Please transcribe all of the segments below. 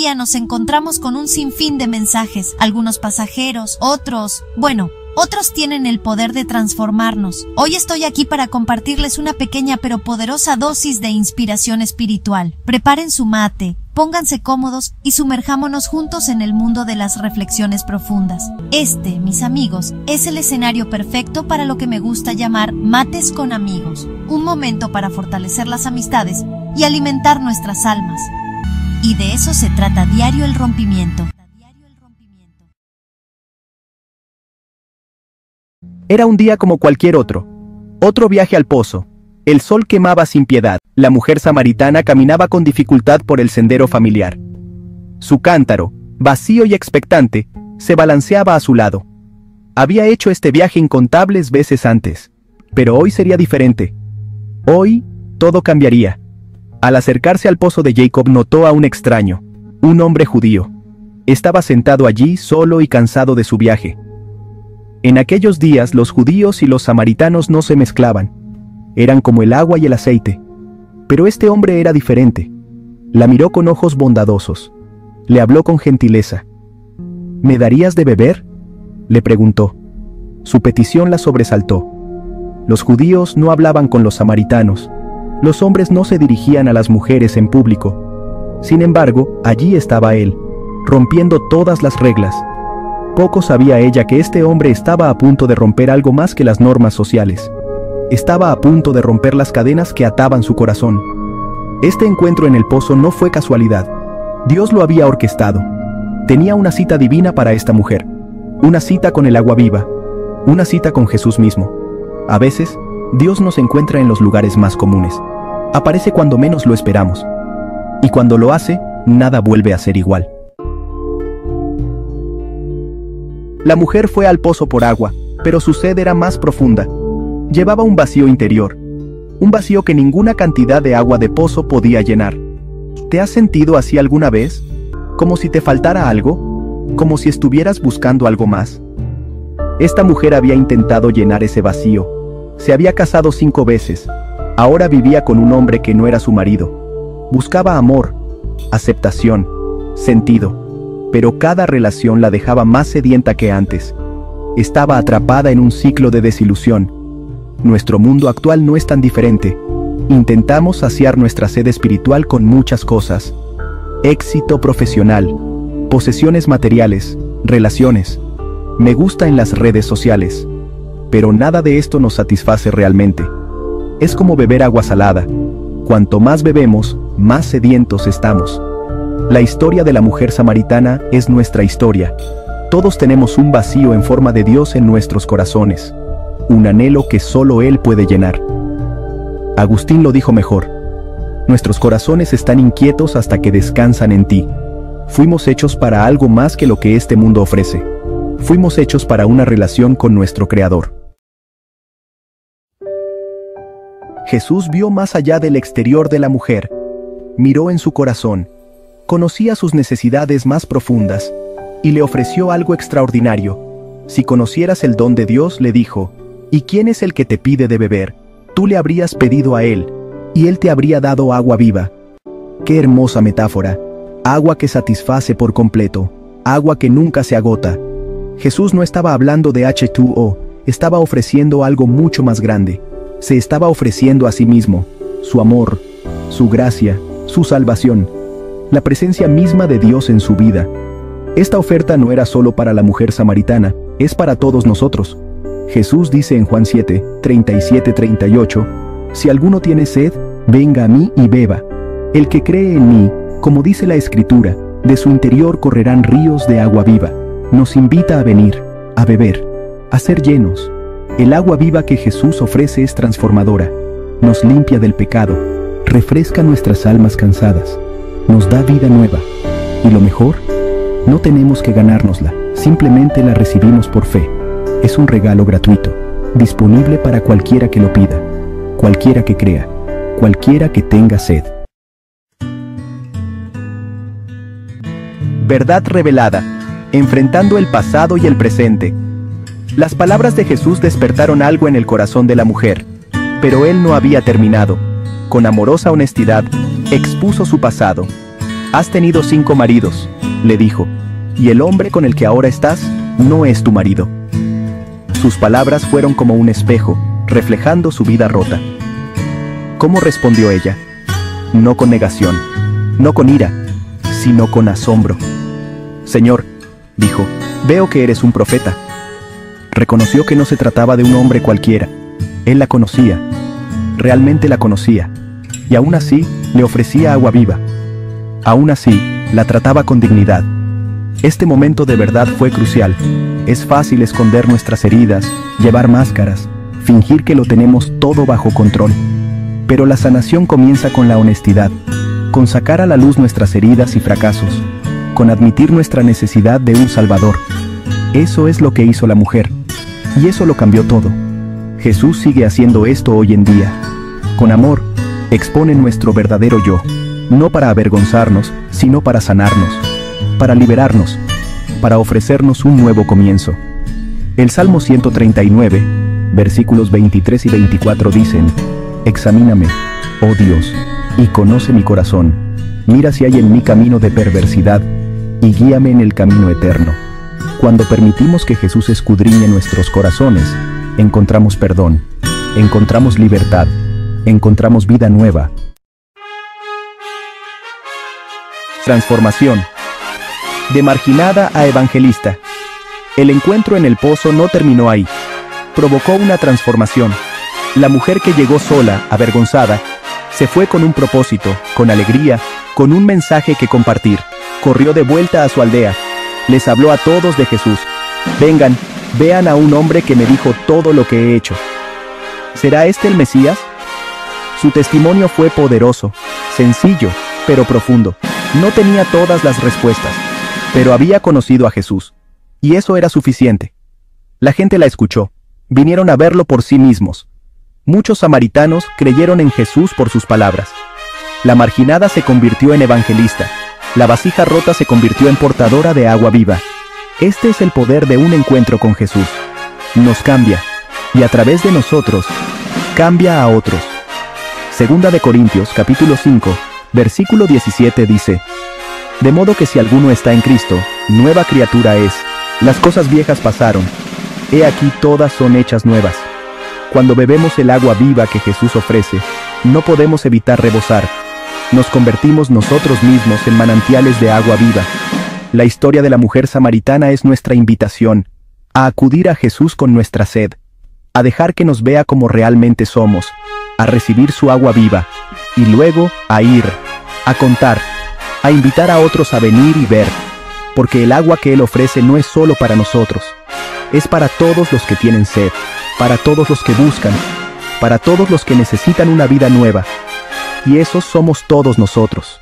día nos encontramos con un sinfín de mensajes, algunos pasajeros, otros tienen el poder de transformarnos. Hoy estoy aquí para compartirles una pequeña pero poderosa dosis de inspiración espiritual. Preparen su mate, pónganse cómodos y sumerjámonos juntos en el mundo de las reflexiones profundas. Este, mis amigos, es el escenario perfecto para lo que me gusta llamar mates con amigos. Un momento para fortalecer las amistades y alimentar nuestras almas. Y de eso se trata Diario El Rompimiento. Era un día como cualquier otro. Otro viaje al pozo. El sol quemaba sin piedad. La mujer samaritana caminaba con dificultad por el sendero familiar. Su cántaro, vacío y expectante, se balanceaba a su lado. Había hecho este viaje incontables veces antes, pero hoy sería diferente. Hoy, todo cambiaría. Al acercarse al pozo de Jacob notó a un extraño, un hombre judío. Estaba sentado allí solo y cansado de su viaje. En aquellos días los judíos y los samaritanos no se mezclaban. Eran como el agua y el aceite. Pero este hombre era diferente. La miró con ojos bondadosos. Le habló con gentileza. ¿Me darías de beber?, le preguntó. Su petición la sobresaltó. Los judíos no hablaban con los samaritanos. Los hombres no se dirigían a las mujeres en público. Sin embargo, allí estaba él, rompiendo todas las reglas. Poco sabía ella que este hombre estaba a punto de romper algo más que las normas sociales. Estaba a punto de romper las cadenas que ataban su corazón. Este encuentro en el pozo no fue casualidad. Dios lo había orquestado. Tenía una cita divina para esta mujer. Una cita con el agua viva. Una cita con Jesús mismo. A veces, Dios nos encuentra en los lugares más comunes. Aparece cuando menos lo esperamos. Y cuando lo hace, nada vuelve a ser igual. La mujer fue al pozo por agua, pero su sed era más profunda. Llevaba un vacío interior. Un vacío que ninguna cantidad de agua de pozo podía llenar. ¿Te has sentido así alguna vez? ¿Como si te faltara algo? ¿Como si estuvieras buscando algo más? Esta mujer había intentado llenar ese vacío. Se había casado 5 veces. Ahora vivía con un hombre que no era su marido. Buscaba amor, aceptación, sentido. Pero cada relación la dejaba más sedienta que antes. Estaba atrapada en un ciclo de desilusión. Nuestro mundo actual no es tan diferente. Intentamos saciar nuestra sed espiritual con muchas cosas. Éxito profesional, posesiones materiales, relaciones, me gusta en las redes sociales. Pero nada de esto nos satisface realmente. Es como beber agua salada. Cuanto más bebemos, más sedientos estamos. La historia de la mujer samaritana es nuestra historia. Todos tenemos un vacío en forma de Dios en nuestros corazones. Un anhelo que solo Él puede llenar. Agustín lo dijo mejor. Nuestros corazones están inquietos hasta que descansan en ti. Fuimos hechos para algo más que lo que este mundo ofrece. Fuimos hechos para una relación con nuestro Creador. Jesús vio más allá del exterior de la mujer. Miró en su corazón. Conocía sus necesidades más profundas, y le ofreció algo extraordinario. Si conocieras el don de Dios, le dijo, ¿y quién es el que te pide de beber? Tú le habrías pedido a Él, y Él te habría dado agua viva. ¡Qué hermosa metáfora! Agua que satisface por completo, agua que nunca se agota. Jesús no estaba hablando de H2O, estaba ofreciendo algo mucho más grande. Se estaba ofreciendo a sí mismo, su amor, su gracia, su salvación. La presencia misma de Dios en su vida. Esta oferta no era solo para la mujer samaritana, es para todos nosotros. Jesús dice en Juan 7, 37-38, si alguno tiene sed, venga a mí y beba. El que cree en mí, como dice la Escritura, de su interior correrán ríos de agua viva. Nos invita a venir, a beber, a ser llenos. El agua viva que Jesús ofrece es transformadora. Nos limpia del pecado, refresca nuestras almas cansadas. Nos da vida nueva. Y lo mejor, no tenemos que ganárnosla, simplemente la recibimos por fe. Es un regalo gratuito, disponible para cualquiera que lo pida, cualquiera que crea, cualquiera que tenga sed. Verdad revelada, enfrentando el pasado y el presente. Las palabras de Jesús despertaron algo en el corazón de la mujer, pero él no había terminado. Con amorosa honestidad, expuso su pasado. Has tenido 5 maridos, le dijo, y el hombre con el que ahora estás no es tu marido. Sus palabras fueron como un espejo, reflejando su vida rota. ¿Cómo respondió ella? No con negación, no con ira, sino con asombro. Señor, dijo, veo que eres un profeta. Reconoció que no se trataba de un hombre cualquiera. Él la conocía, realmente la conocía, y aún así le ofrecía agua viva. Aún así, la trataba con dignidad. Este momento de verdad fue crucial. Es fácil esconder nuestras heridas, llevar máscaras, fingir que lo tenemos todo bajo control. Pero la sanación comienza con la honestidad, con sacar a la luz nuestras heridas y fracasos, con admitir nuestra necesidad de un Salvador. Eso es lo que hizo la mujer, y eso lo cambió todo. Jesús sigue haciendo esto hoy en día. Con amor, expone nuestro verdadero yo, no para avergonzarnos, sino para sanarnos, para liberarnos, para ofrecernos un nuevo comienzo. El Salmo 139, versículos 23 y 24 dicen: Examíname, oh Dios, y conoce mi corazón. Mira si hay en mí camino de perversidad, y guíame en el camino eterno. Cuando permitimos que Jesús escudriñe nuestros corazones, encontramos perdón, encontramos libertad, encontramos vida nueva. Transformación. De marginada a evangelista. El encuentro en el pozo no terminó ahí. Provocó una transformación. La mujer que llegó sola, avergonzada, se fue con un propósito, con alegría, con un mensaje que compartir. Corrió de vuelta a su aldea. Les habló a todos de Jesús. Vengan, vean a un hombre que me dijo todo lo que he hecho. ¿Será este el Mesías? Su testimonio fue poderoso, sencillo, pero profundo. No tenía todas las respuestas, pero había conocido a Jesús. Y eso era suficiente. La gente la escuchó. Vinieron a verlo por sí mismos. Muchos samaritanos creyeron en Jesús por sus palabras. La marginada se convirtió en evangelista. La vasija rota se convirtió en portadora de agua viva. Este es el poder de un encuentro con Jesús. Nos cambia, y a través de nosotros, cambia a otros. Segunda de Corintios, capítulo 5, versículo 17 dice: De modo que si alguno está en Cristo, nueva criatura es. Las cosas viejas pasaron. He aquí todas son hechas nuevas. Cuando bebemos el agua viva que Jesús ofrece, no podemos evitar rebosar. Nos convertimos nosotros mismos en manantiales de agua viva. La historia de la mujer samaritana es nuestra invitación a acudir a Jesús con nuestra sed, a dejar que nos vea como realmente somos, a recibir su agua viva, y luego a ir, a contar, a invitar a otros a venir y ver, porque el agua que Él ofrece no es solo para nosotros, es para todos los que tienen sed, para todos los que buscan, para todos los que necesitan una vida nueva, y esos somos todos nosotros.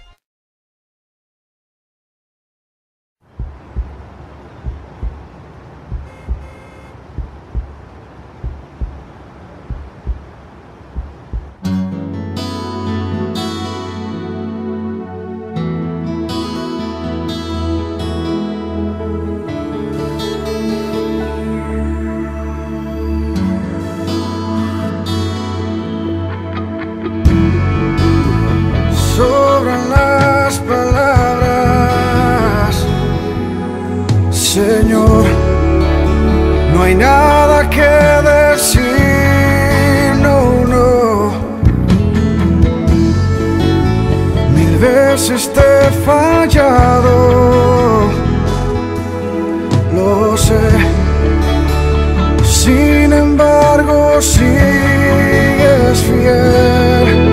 Sobran las palabras, Señor, no hay nada que decir, no, no. Mil veces te he fallado, lo sé, sin embargo sigues fiel.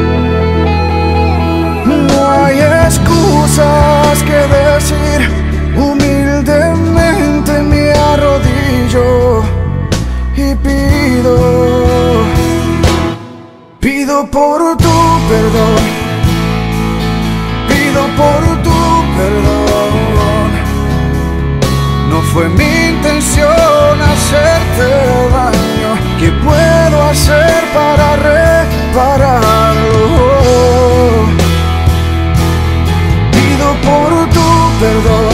Excusas que decir, humildemente me arrodillo y pido por tu perdón, pido por tu perdón. No fue mi intención hacerte daño, ¿qué puedo hacer para repararlo? Por tu perdón,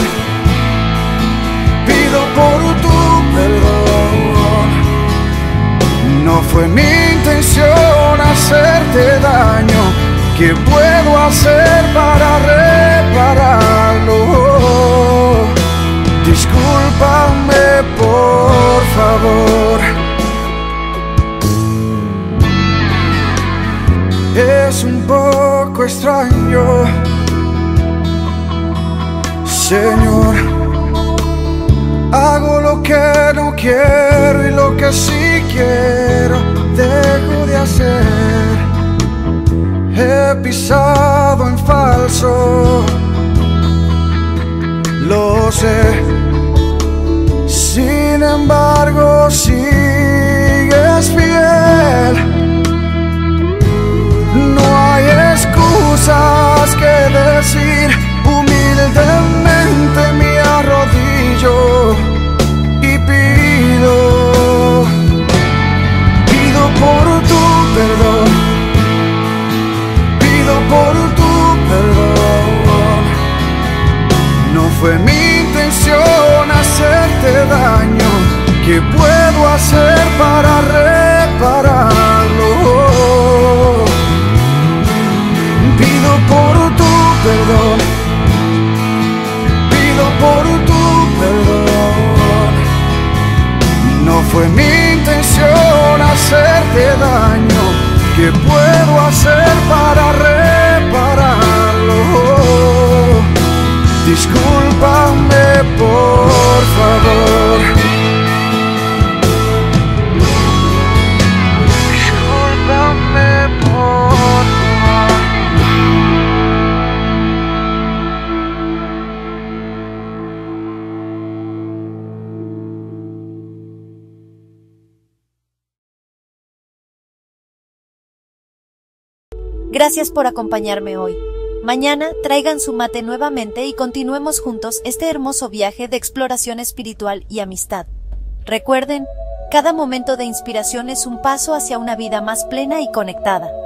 pido por tu perdón. No fue mi intención hacerte daño, ¿qué puedo hacer para reparar? repararlo. Discúlpame, por favor. Es un poco extraño, Señor. Hago lo que no quiero y lo que sí quiero dejo de hacer. He pisado en falso, lo sé. Sin embargo, sigues fiel. No hay excusas que decir. Humildemente me arrodillo y pido por tu perdón. Pido por tu perdón. No fue mi intención hacerte daño. ¿Qué puedo hacer para repararlo? Pido por tu perdón. Pido por tu perdón. No fue mi intención hacerte daño. ¿Qué puedo hacer para repararlo? Discúlpame, por favor. Discúlpame, por favor. Gracias por acompañarme hoy. Mañana traigan su mate nuevamente y continuemos juntos este hermoso viaje de exploración espiritual y amistad. Recuerden, cada momento de inspiración es un paso hacia una vida más plena y conectada.